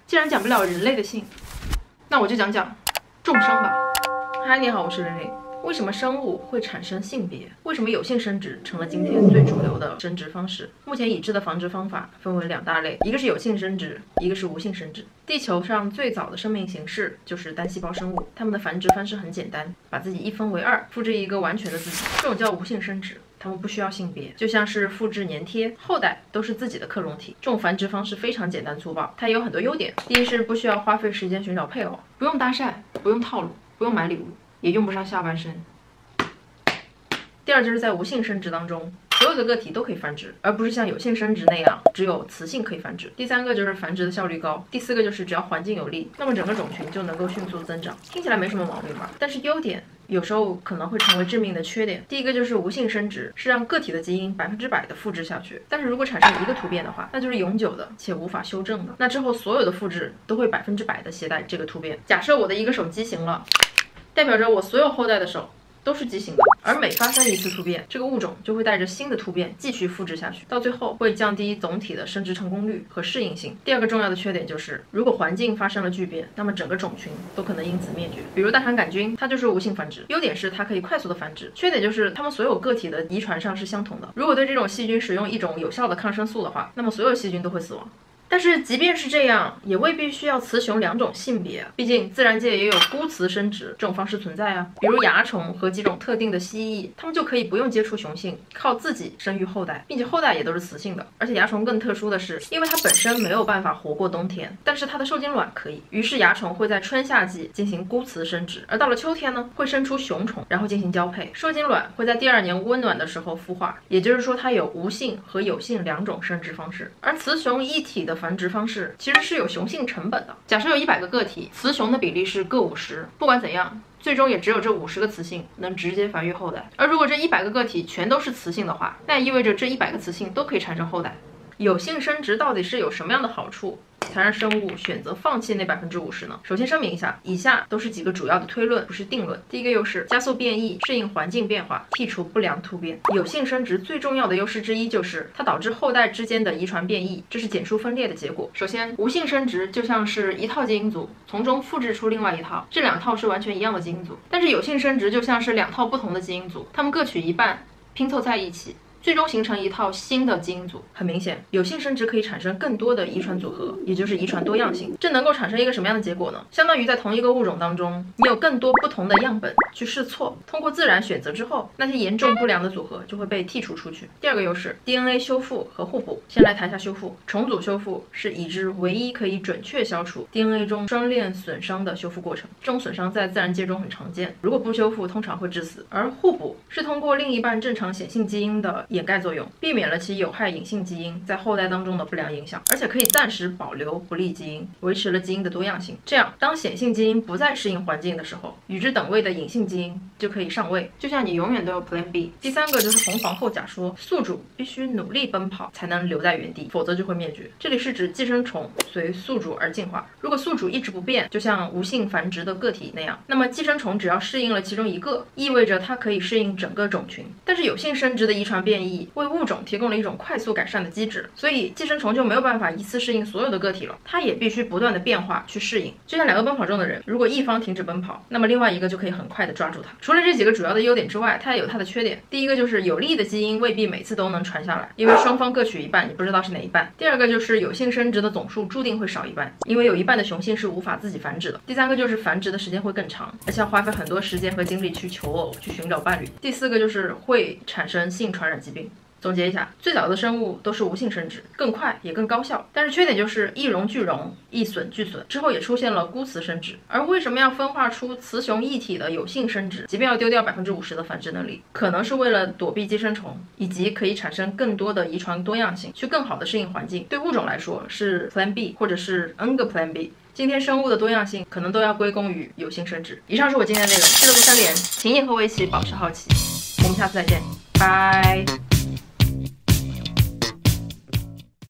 既然讲不了人类的性，那我就讲讲众生吧。嗨，你好，我是玲玲。为什么生物会产生性别？为什么有性生殖成了今天最主流的生殖方式？目前已知的繁殖方法分为2大类，一个是有性生殖，一个是无性生殖。地球上最早的生命形式就是单细胞生物，它们的繁殖方式很简单，把自己一分为2，复制一个完全的自己，这种叫无性生殖。它们不需要性别，就像是复制粘贴，后代都是自己的克隆体。这种繁殖方式非常简单粗暴，它也有很多优点。第一是不需要花费时间寻找配偶，不用搭讪，不用套路，不用买礼物，也用不上下半身。第二就是在无性生殖当中，所有的个体都可以繁殖，而不是像有性生殖那样只有雌性可以繁殖。第3个就是繁殖的效率高。第4个就是只要环境有利，那么整个种群就能够迅速增长。听起来没什么毛病吧？但是优点有时候可能会成为致命的缺点。第一个就是无性生殖是让个体的基因100%的复制下去，但是如果产生一个突变的话，那就是永久的且无法修正的。那之后所有的复制都会100%的携带这个突变。假设我的一个手畸形了，代表着我所有后代的手都是畸形的，而每发生一次突变，这个物种就会带着新的突变继续复制下去，到最后会降低总体的生殖成功率和适应性。第2个重要的缺点就是，如果环境发生了巨变，那么整个种群都可能因此灭绝。比如大肠杆菌，它就是无性繁殖，优点是它可以快速的繁殖，缺点就是它们所有个体的遗传上是相同的。如果对这种细菌使用一种有效的抗生素的话，那么所有细菌都会死亡。但是即便是这样，也未必需要雌雄2种性别，毕竟自然界也有孤雌生殖这种方式存在啊。比如蚜虫和几种特定的蜥蜴，它们就可以不用接触雄性，靠自己生育后代，并且后代也都是雌性的。而且蚜虫更特殊的是，因为它本身没有办法活过冬天，但是它的受精卵可以，于是蚜虫会在春夏季进行孤雌生殖，而到了秋天呢，会生出雄虫，然后进行交配，受精卵会在第2年温暖的时候孵化。也就是说，它有无性和有性2种生殖方式，而雌雄一体的繁殖方式其实是有雄性成本的。假设有100个个体，雌雄的比例是各50，不管怎样，最终也只有这50个雌性能直接繁育后代。而如果这100个个体全都是雌性的话，那也意味着这100个雌性都可以产生后代。有性生殖到底是有什么样的好处，才让生物选择放弃那50%呢？首先声明一下，以下都是几个主要的推论，不是定论。第一个优势，加速变异，适应环境变化，剔除不良突变。有性生殖最重要的优势之一就是它导致后代之间的遗传变异，这是减数分裂的结果。首先，无性生殖就像是一套基因组，从中复制出另外一套，这2套是完全一样的基因组。但是有性生殖就像是2套不同的基因组，它们各取一半，拼凑在一起，最终形成一套新的基因组。很明显，有性生殖可以产生更多的遗传组合，也就是遗传多样性。这能够产生一个什么样的结果呢？相当于在同一个物种当中，你有更多不同的样本去试错，通过自然选择之后，那些严重不良的组合就会被剔除出去。第2个优势， DNA 修复和互补。先来谈一下修复。重组修复是已知唯一可以准确消除 DNA 中双链损伤的修复过程，这种损伤在自然界中很常见，如果不修复通常会致死。而互补是通过另一半正常显性基因的掩盖作用，避免了其有害隐性基因在后代当中的不良影响，而且可以暂时保留不利基因，维持了基因的多样性。这样，当显性基因不再适应环境的时候，与之等位的隐性基因就可以上位，就像你永远都有 Plan B。第3个就是红皇后假说，宿主必须努力奔跑才能留在原地，否则就会灭绝。这里是指寄生虫随宿主而进化，如果宿主一直不变，就像无性繁殖的个体那样，那么寄生虫只要适应了其中一个，意味着它可以适应整个种群。但是有性生殖的遗传变异为物种提供了一种快速改善的机制，所以寄生虫就没有办法一次适应所有的个体了，它也必须不断的变化去适应。就像2个奔跑中的人，如果一方停止奔跑，那么另外一个就可以很快的抓住它。除了这几个主要的优点之外，它也有它的缺点。第一个就是有利的基因未必每次都能传下来，因为双方各取一半，你不知道是哪一半。第2个就是有性生殖的总数注定会少一半，因为有一半的雄性是无法自己繁殖的。第3个就是繁殖的时间会更长，而且要花费很多时间和精力去求偶，去寻找伴侣。第4个就是会产生性传染疾病。总结一下，最早的生物都是无性生殖，更快也更高效，但是缺点就是一荣俱荣，一损俱损。之后也出现了孤雌生殖，而为什么要分化出雌雄一体的有性生殖，即便要丢掉50%的繁殖能力，可能是为了躲避寄生虫，以及可以产生更多的遗传多样性，去更好的适应环境。对物种来说是 Plan B 或者是 N 个 Plan B。今天生物的多样性可能都要归功于有性生殖。以上是我今天的内容，记得不3连，请你和我一起保持好奇，我们下次再见，拜。